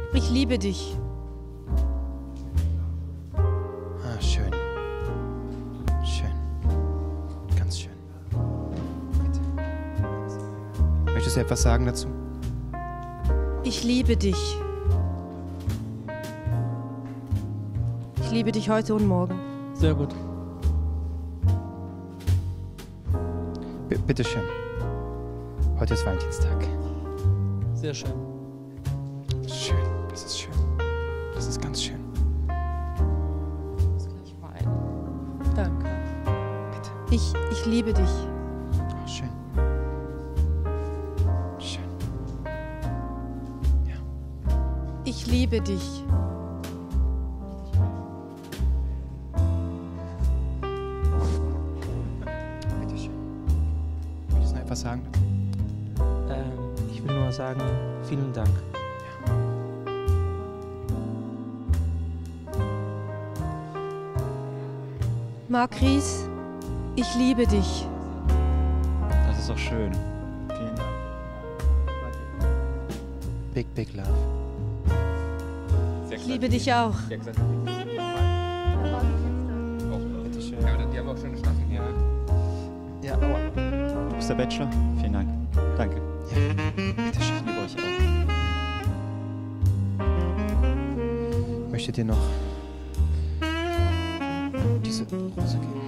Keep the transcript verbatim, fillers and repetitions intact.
Ich liebe dich. Ah, schön. Schön. Ganz schön. Bitte. Möchtest du etwas sagen dazu? Ich liebe dich. Ich liebe dich heute und morgen. Sehr gut. B bitte schön. Heute ist Valentinstag. Sehr schön. Schön. Das ist schön. Das ist ganz schön. Ich muss gleich weinen. Danke. Bitte. Ich, ich liebe dich. Oh, schön. Schön. Ja. Ich liebe dich. Bitte schön. Möchtest du noch etwas sagen dazu? Ähm, ich will nur sagen, vielen Dank. Marc-Ries, ich liebe dich. Das ist auch schön. Vielen Dank. Big, big love. Ich liebe dich auch. Bitte schön. Ja, die haben auch schon eine Staffel hier. Ja, aua. Du bist der Bachelor? Vielen Dank. Danke. Ja. Bitte schön. Ich liebe euch auch. Möchtet ihr noch diese Rose geben?